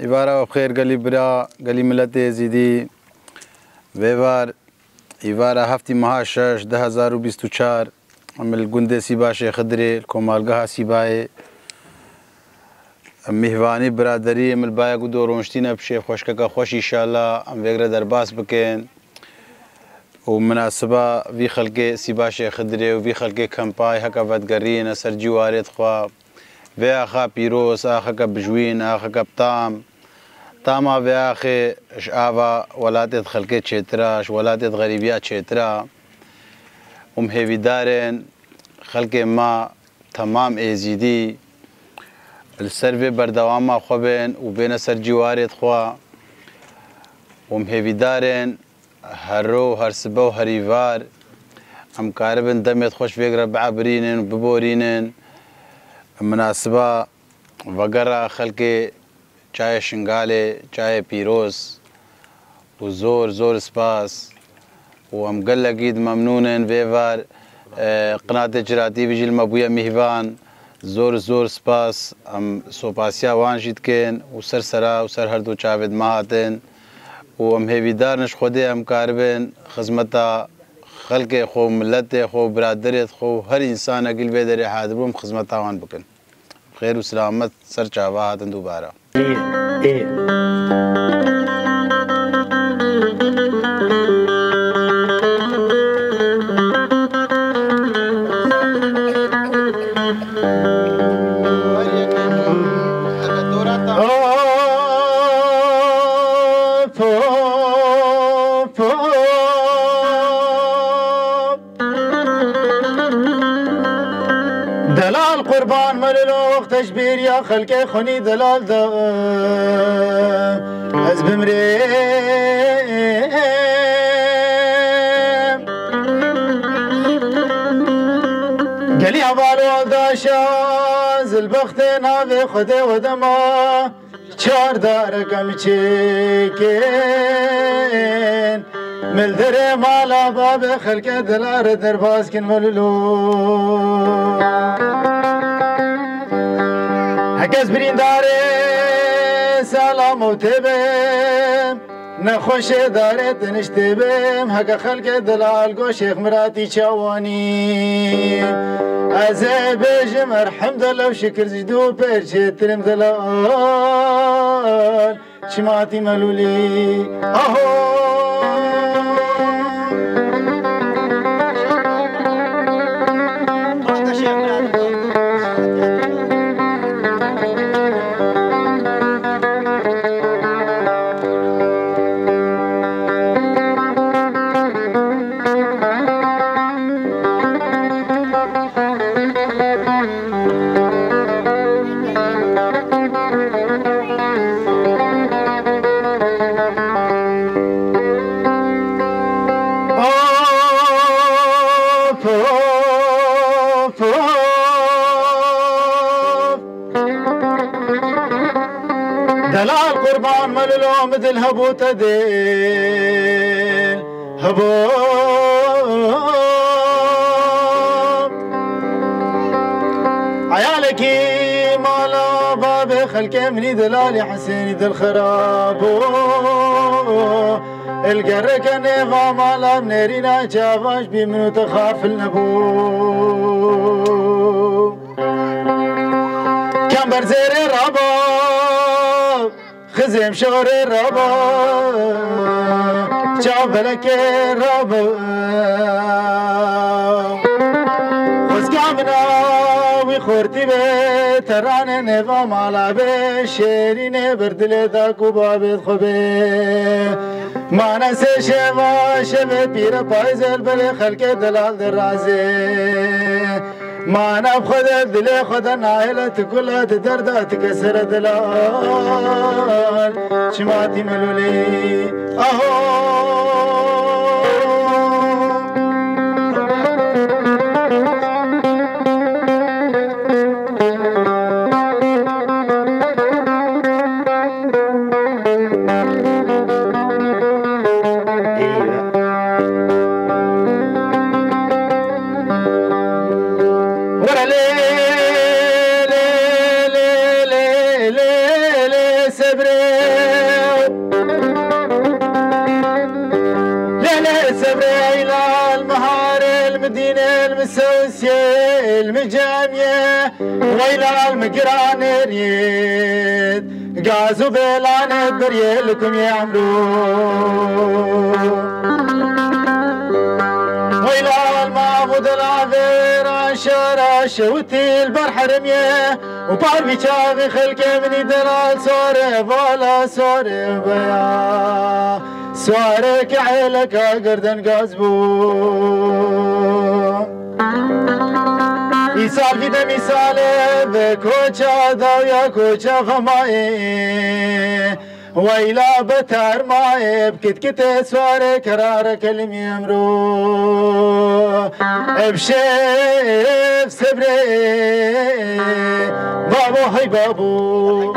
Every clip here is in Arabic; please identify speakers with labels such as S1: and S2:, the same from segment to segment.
S1: ایوارا خیر گلی برا گلی ملت زیدی ویوار ایوارا هفتی ماه 6 2024 عمل گنده سیباش خدری کمالگاه سیبای مهوانی برادری عمل بایا گدو رونشتینا بشه خوشکا خوش انشالله ام وگره در باس بکن و مناسبه وی خلق سیباش خدری و وی خلق کمپای حکا ودگرین سر جوارت خوا و آخا پیروس آخا بجوین آخا بطام طاما و آخی شعبا ولادت خلق چتراش ولادت غریبیات چترا هیوی دارن خلق ما تمام ایزیدی السروی بردوام خوبن و بین سر جوارت خوا هیوی دارن هر رو هر سبه و هریوار ام کاربن دمت خوش فکر بعبرینن و ببورینن مناسبه وگرا خلق چای شنگاله چای پیروز و زور زور سپاس و ام قلقید ممنونن ویوار قناة جراتی بجی المبویا مهوان زور زور سپاس ام سوپاسیا وانشید کن و سر سرا و سر هر دو چاوید ماهاتن و ام هیویدار نش خوده ام کاربن خدمتا خلق خو ملت خو برادرت خو هر انسان اگل بیدر حاضر بم خدمتا وان بکن خیر و سلامت سر چاوا هاتن دوباره
S2: دلال قربان مللو وقتش بير يا خلق خني دلال دا از بمري قلي عبالو دا شاز البخت ناوي خده ودما چار داركم چيكين ملدر مالا باب خلق دلار درباز كن مللو هكذا برين داري سلام و تبم نخوش داره تنشتبم هكا خلق دلال گو شيخ مراتي چاواني از بجم ارحم دل و شكر زدو پرچه ترم دلال شماتي ملولي اهو دلال قربان مللو مثل هبو تدين هبو عيالكي مالا باب خلق مني دلالي حسيني دل خرابو القرك نيفا مالا بنيرينا جافاش بمنو تخاف النبو كان برزير الرابو خزم شغر الربا شعبلك الربا خزقامنا وخورتي بتران نفا مالا بشيرين بردل داكو بابد خبي ما نسي شما شبه بير بايزل بلي خلق دلال درازي ما انا بخذ الدلي خذ النايلة كلها تدردة تكسر دلال شماتي ملولي اهو سبري المجامية ويلا المقران ريد قازو بلان بريلكم يعملو ويلا المعبود العذير شارع شوتي البحر رميه وطالبي شاغي خلقي من دلال صوري ولا صوري بيا صورك عيلك قردن قازبو مثال بده مثال بكوچا داویا کوچا خمای ویلا بتر مای بکت کت سوار کرار کلمی امرو ابشف صبره بابو های بابو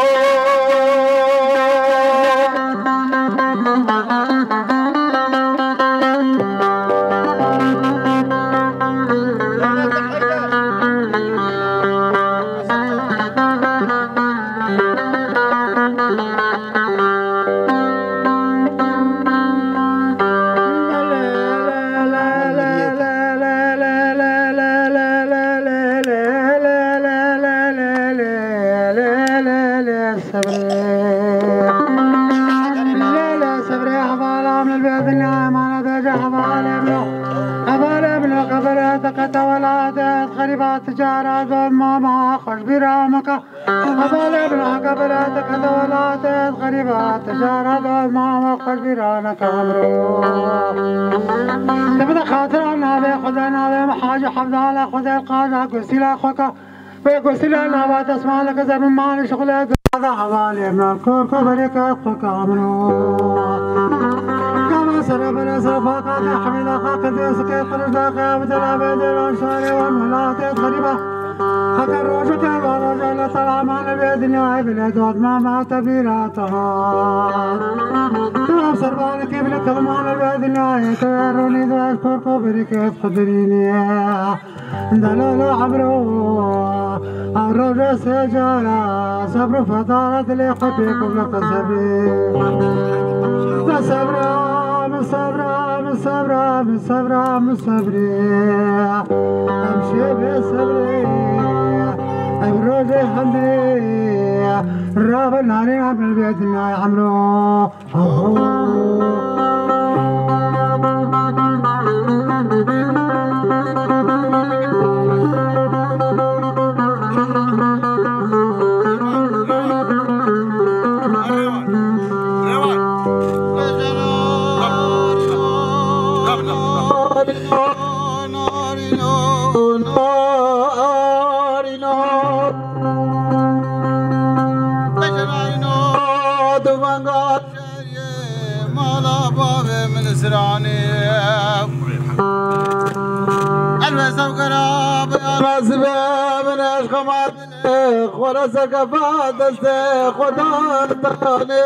S2: تجارة ماما خوش برامك أبال ابنك بلادك دولاتك غريبات تجارة ماما خوش برامك أمرو تبدأ خاطر النبي خذ النبي محاج حفظ على خذ القاجة قسيل أخوك وقسيل النبات اسمع لك زب مال شغلك هذا حوالي ابن الكوكو بريك أخوك أمرو كما سرب الأسرفاق حميد أخاك ديسك يخرج داك عبد العبيد الأنصاري والملاك غريبة حكى الرجل والرجل طلع معنا بيدنا بلاد ما مع تبيراتها تمام سربان كيف لك معنا بيدنا يكرروني ذا أشكركم بركة خدريني دلال عبرو الرجل سجارة صبر فطارت لي خبيكم لك صبري صبرا من صبري امشي بصبري ابروج حمدي راب الناري عم البيت يا عمرو خلاص كفا دست خدا تاني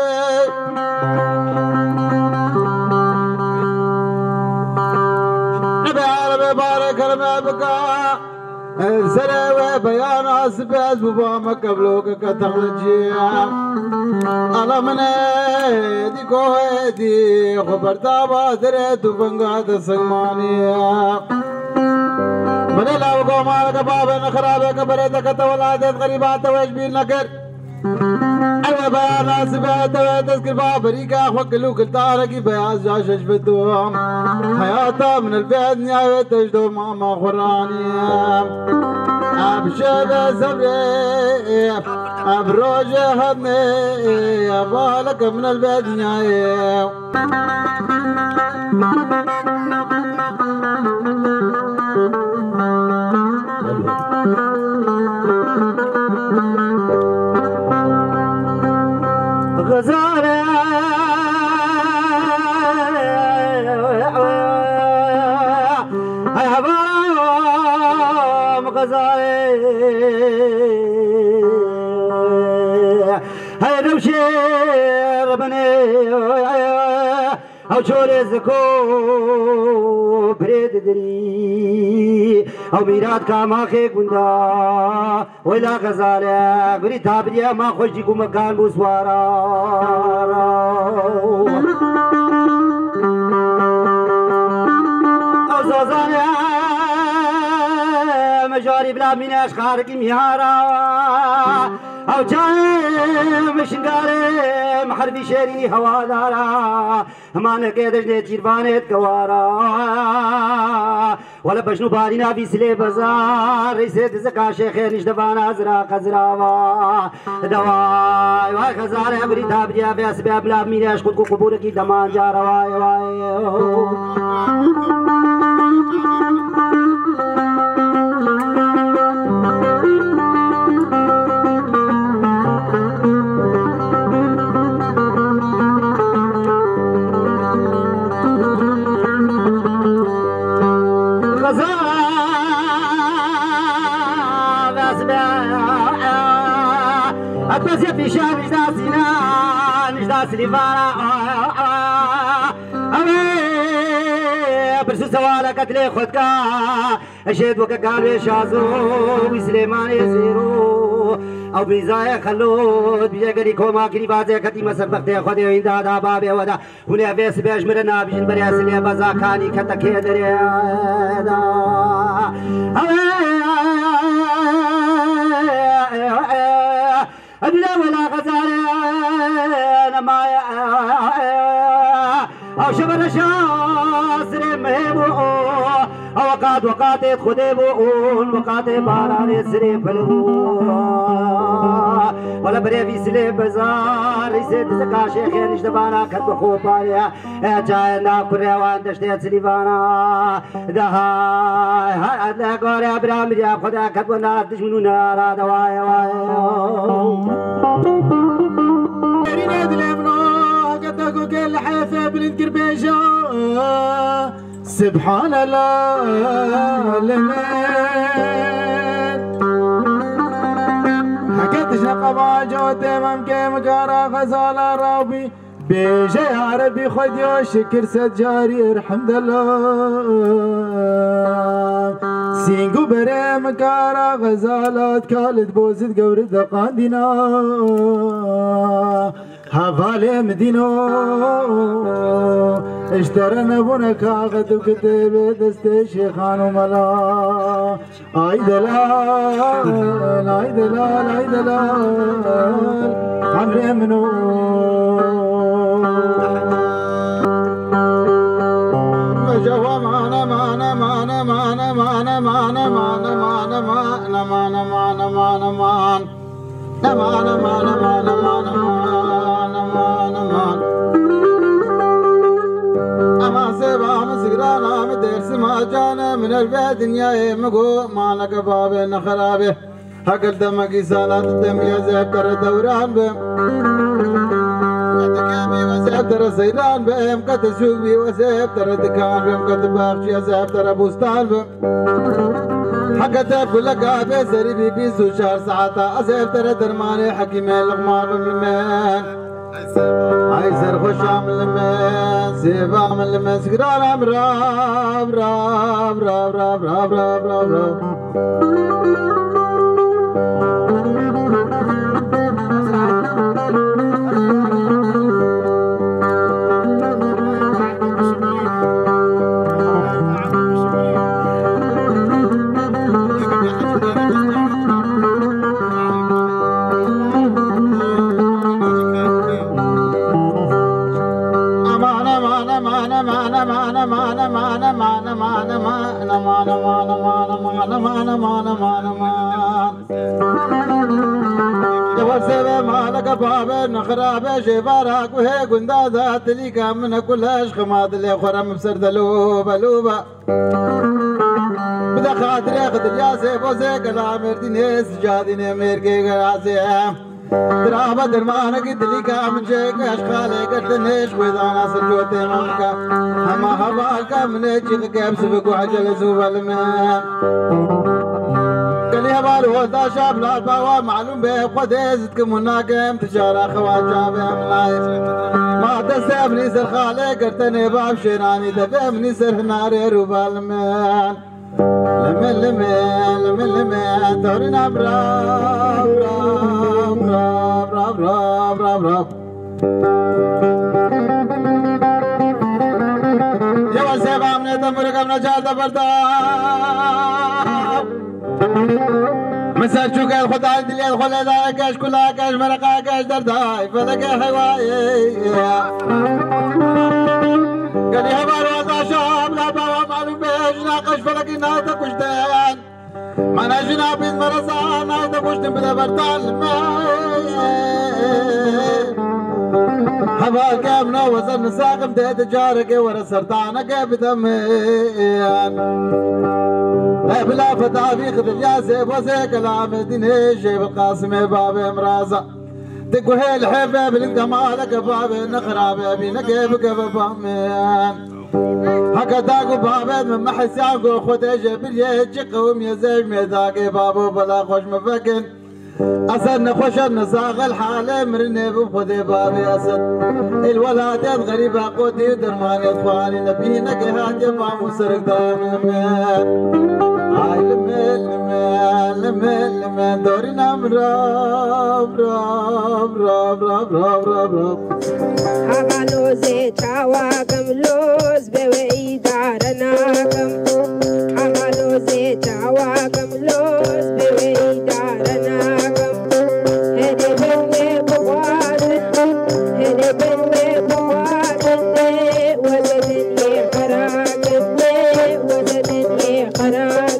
S2: نبي عربي بارك رمي بكا سلوى بيان عصباز بابا ما قبلوك كتخلجي على من دي كوهدي خبرتا بادرت وبنقاد سلماني من الله وقومك بابا خرابك بردك تولادت غريبات ويشبيل نكر أنا بيان سبات وتذكر بابريكا وكلوك التاركي بياز جاشش بدوم حياتا من البيت نياوي تجدو ماما خراني أبشر زبري أبروج هدني أبالك من البيت نياوي غزالة هاي حبام غزالة هاي نوشير بني أو شوري زكو بريد دري أو ميراد كاما خي كندا ولا غزالة قري تابريا ما خوشيكو مكان بوسوارا أو زازانة
S3: جاري بلا مناش خارق ميهارا او جاي مشنقاري محربي شيري هوادارا همانا قيدش نتير بانت كوارا ولا بشنو بارينا في سلي بزار ريسيت زكا شيخي نجدبانا زراق زراوا دواي واي خزاري ابري تابريا في اسباب لا مناش خدكو قبوركي دمان جارا واي واي بس في شام نجداس لفارا برسو سوالا قتل خدكا اشهد وكا قالوا شازو وسليمان يزيرو او بيزايا خلود بيجري كوما كري بازي كتي مسر بختي خدي ويندا دا بابي ودا هنا بيس بيجمرنا بيجن بريا سليا بازاكاني كتكي دريا أبلا ولا غزالة أنا ما أو شبر شاسر مهبو أو وقات خدبون وقات باران سري فلو ولا بريفي سلي بزار يسد زكا شيخين اشتبانا كتب خوبايا جاينا كريوان دشتيت سليفانا دهاي هاي أدلا قوري أبرام ريا خدا كتبنا دشمنو نارا دواي واي كل حيفا بنذكر بيجا سبحان الله لمن حكيت شنقة ما جوت ممكن مقارا غزالة رابي بيجا يا عربي خديو شكر سجاري الحمد الله سينقو بري مقارا غزالات كالت بوزد قورد قاندنا هفالي مدينو اشترنا بنا كاغد وكتب دستي شيخان وملا اي دلال اي دلال اي دلال عمري منو جوا معنا معنا معنا معنا معنا معنا معنا معنا معنا معنا معنا معنا معنا نمان مان مان مان مان مان أما سبام سجرانا مدرس ما جانا من البيت دنيا مقو ما لك باب نخرابه هكذا دمك سالات الدم يزهب ترى دوران بهم كتكامي وزهب ترى سيران بهم كتسوق بي وزهب ترى دكان بهم كتباخشي يزهب ترى بوستان بهم حقتها بلقا بيسري بيبيسو شهر ساعتا أزيب ترى درماني حكيمين لغمان بالمان عايزر خوشام لمن سيبام لمن سكران عم راب راب راب راب راب راب راب راب بابا نخرابه شبارك وهي قندازة تليك من كلها شخمات اللي خرم بسرد لوبا لوبا بدا خاطري خدر ياسي بوزي كلام مرديني سجاديني ميركي قراسي درابة درمانك تليك من شيك اشخالي قتلنيش ويضانا سجوتي ممكا هما خبالك من اجيخ كيب سبق وعجل سوبا المهم كلي هبال ودا شاب لا باوا معلوم به قديزتكم هناكم تجارة خوات شابهم لايف ما تسابني سر خالي قرتني باب شيراني دفهمني سر ناري روبا لمن لمن لمن لمن لمن تورينا براب راب راب راب راب راب راب يا وسيب عمني تمرك ابن جال دبرداب
S2: مسار شو قال خدعي دليل خلدا كاش كلها كاش مرقا كاش درداي فلك هواي قال يا بارو شام لا بابا معلوم بيش ناقش فلك الناس كشتان ما نجنا بيز مرسا ناس كشتن بدا برتال هوا كامنا وزن ساقم تهد جارك ورا سرطانك بدمين بلا فتح في خذ ياسب وزي كلام الدين شيب القاسم باب مرازا تقوى الحباب انت مالك باب نخراب بينا كيفك بابامين هكا تاقو بابد من محس يعقو خود جبل يجي قوم يزيج ميزاقي بابو بلا خوش مفكن أسد نخوش النساق الحالة مرني بخذي بابي أسد الولاد الغريبة قوتي درماني اخواني نبينا كهات يفع مسرق دامين هاي لمن دورنا مراب راب راب راب راب راب راب
S4: حملوزي تاواكم لوز بوي دارناكم حملوزي تاواكم لوز بوي دارناكم هدي بني بوادن هدي بني بوادن وزدني خراكم وزدني خراكم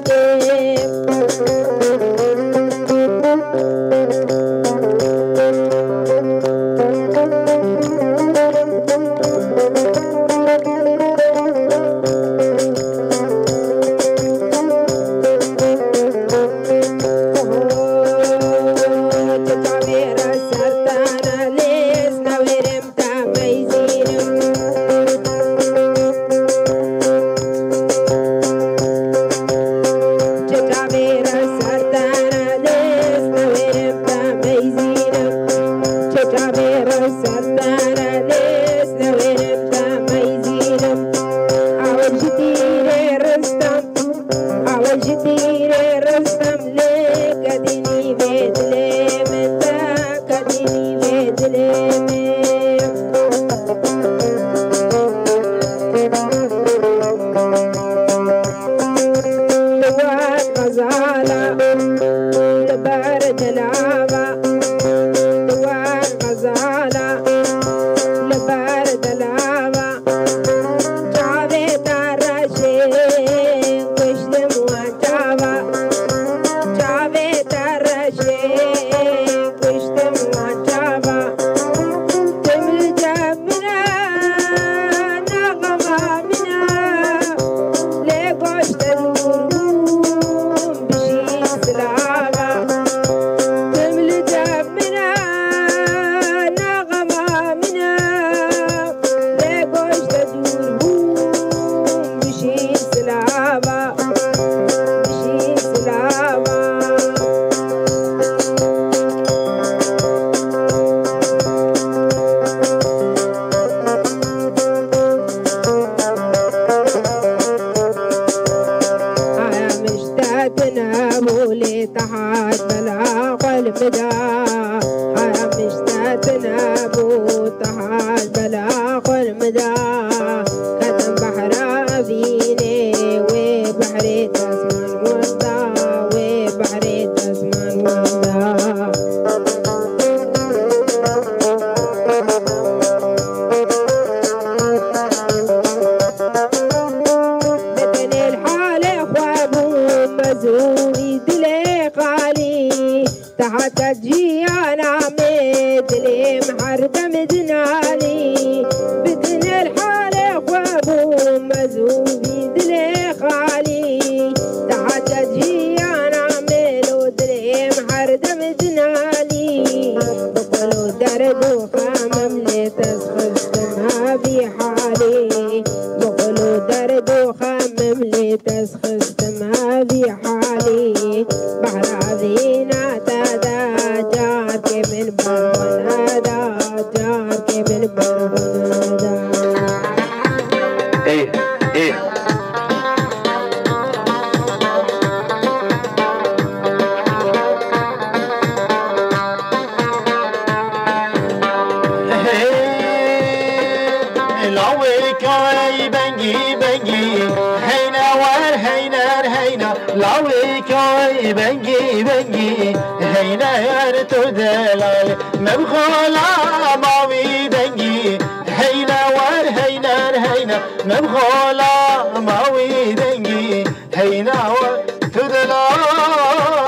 S2: هينا يرتو دلال مبخولا ماوي دنجي هينا ور هينا هينا مبخولا ماوي دنجي هينا ور تدلال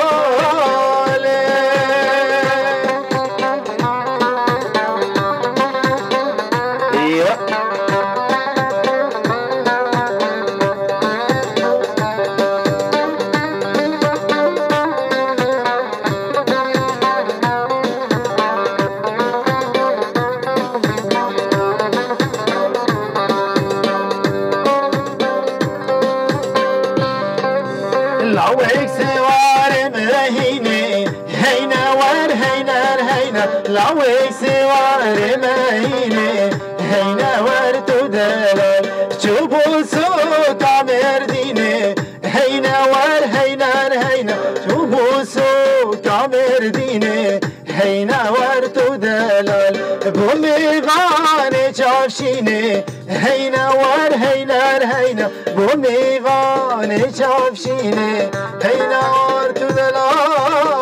S2: لويك سوار مهيني هينا ور هينا هينا لويك سوار مهيني هينا ور تدلال شوفوا صوت عمر ديني هينا ور هينا هينا شوفوا صوت عمر ديني هينا ور تدلال بومي غاني شافشيني هينا ور هينا هينا بومي غاني شافشيني هينا ور تدلال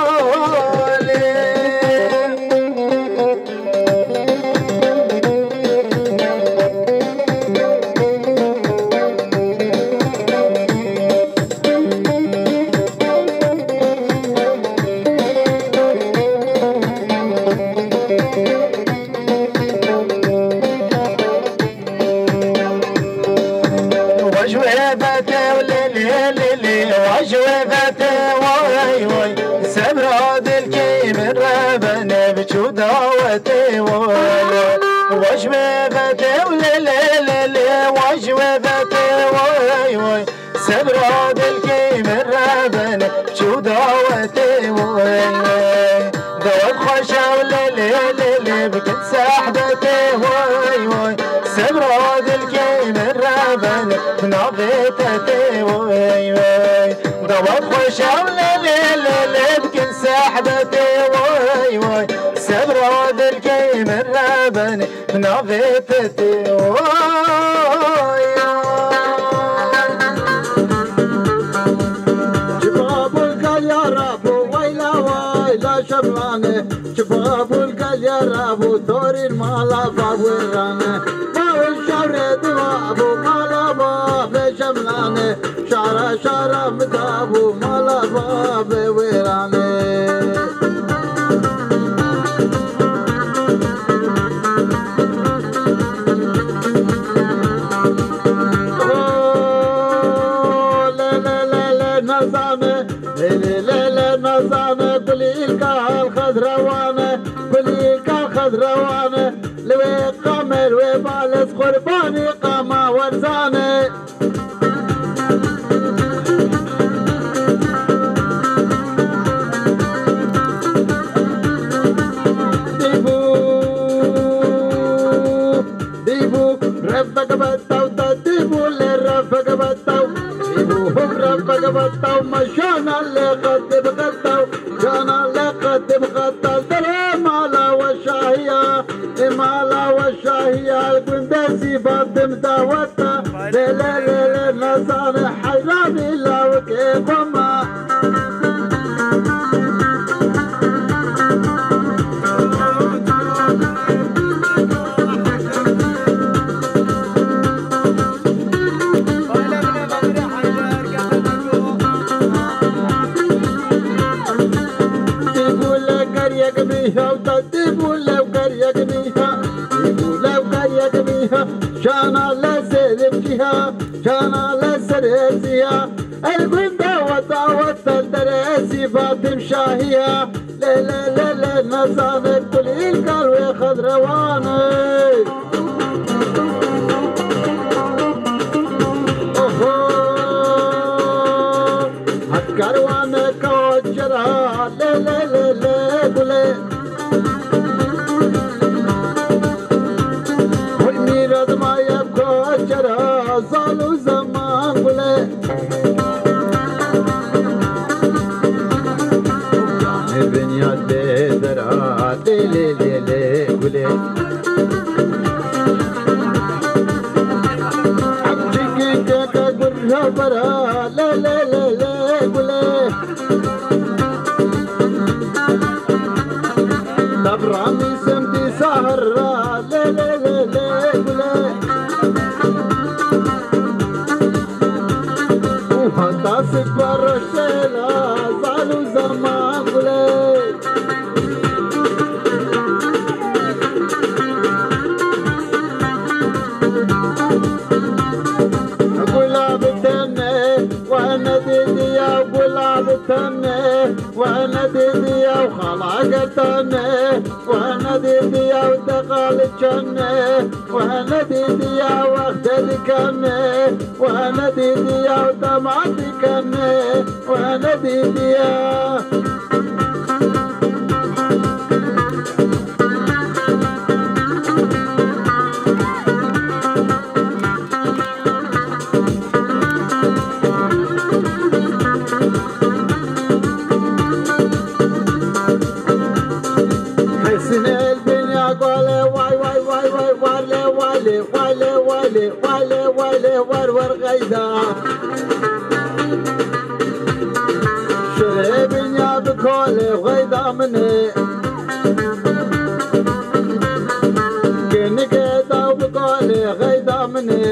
S2: وجوبته واي واي سمراد الكيمن ربنا بجداوته واي وجوبته ولللل وجوبته واي واي سمراد الكيمن ربنا بجداوته واي دوام خشا ولللل بكت سحبته واي واي سمراد الكيمن ربنا بنعبته واي واي دوام خشا ولللل بكت سحبته واي واي سمراد الكيمن ربنا بنعبته واي
S5: شباب القليا رابو ويلا ويلا شبلانه شباب القليا رابو ثوري المالا فاورانه باو الشعر دوابو مالا باب شبلانه شعر شعر مدابو مالا باب ويرانه نظامه بليكا الخضروانه بليكا الخضروانه لوي قمر وبالس قرباني قاما ورزانه ديبو ربك بتاو ديبو لربك بتاو ربك بطاو مشانا اللي قد بغطاو جانا اللي قد بغطاو ترى مالا وشاهية مالا وشاهية القندسي بادم داوتا ليلة ليلة نصان حيراني لا وكيف ما شانا لسر بجيها شانا لسر بجيها البندا وطاوت الدراسي فاطم شاهية لا لا لا لا نصانك كل القلب خضروانك هتكروانك وجرها لا لا لا لا قولي والميراد ما يبقى جرها صالو زمان قولي البنيات بدرها لي لي لي قولي عبجيك قرها برا لا لا لا لا قولي رامي سمتي سهر لا لا لا لا قولي وحتى سفر الشيلة زعلوا زمان قولي وانا ديدي وقلعبتني وانا ديدي وخلعقتني وانا ديدي ودخلتني وانا ديدي واخدتكني وانا ديدي ودمعتكني وانا ديدي ور غيدا شريبين يا بكولي غيدا مني كني قيدا وبكولي غيدا مني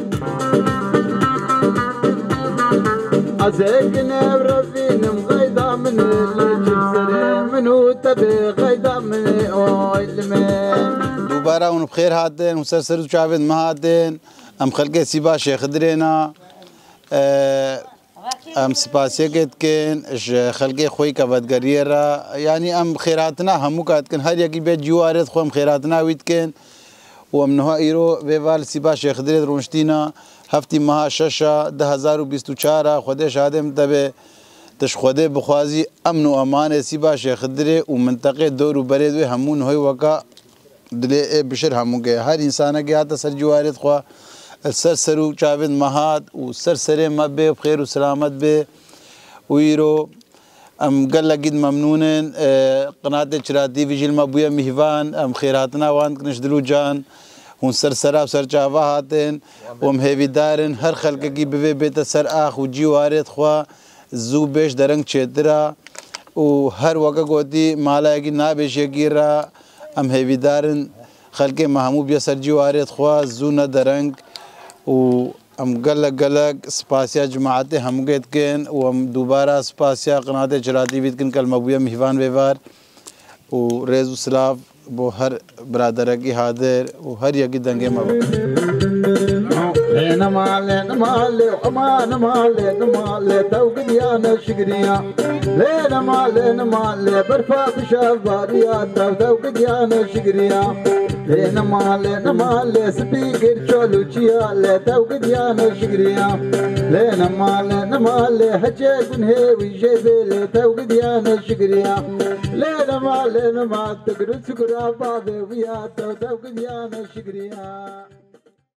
S5: عزيقني برفين مغيدا مني لجب سري منو تبي غيدا مني اوي لمين
S1: دوباره اون بخير هاتين وسرسر جاوید ما هاتين ام خلقه سیبا شیخ درينا ام سپاسیت کن خلقه خوی کا بدگریرا يعني ام خیراتنا همو کات کن هر یکی بیت جوارت خو ام خیراتنا وید کن و ام نها ایرو ویوال سیبا شیخ درید رونشتینا هفتی ماه ششا 2024 خودش آدم تبه تش خوده بخوازی امن و امان سیبا شیخ دری و منطقه دور و برید و همون هوی وکا دلی بشر همو گه هر انسانه گه تا سر جوارت خوا السرسرو جاوید مهاد و سرسره مبه بخير و سلامت به ويرو ام قال لقيد ممنونين قناة شراتي في جيل مبويا مهوان ام خيراتنا وان كنشدلو جان هون سرسرا و سرچاوا هاتين وام هيوي دارن هر خلق کی بوي بيت سر اخ و جوارت خوا زو بيش درنگ چترا و هر وقت گوتي مالا کی نا بيش گيرا ام هيوي دارن خلق محمود بیا سر جوارت خوا زو نا درنگ و ام قلق سپاسیا جماعت هم گید کن و ام دوباره سپاسیا قناة چراتی بید کن کل مبویا مهوان ویوار و ریز و سلاف بو هر برادر کی حاضر و هر یکی دنگه مبو
S5: نمالي نمالي وما نمالي نمالي توقد يا نشقريا ليه نمالي نمالي برفع بشباريا توقد يا نشقريا ليه نمالي نمالي سبيقر شولوشيا ليه توقد يا نشقريا ليه نمالي نمالي هجيقن هيوي جيبي ليه توقد يا نشقريا ليه نمالي نمالي تقرد سكرا بابي ويا توقد يا نشقريا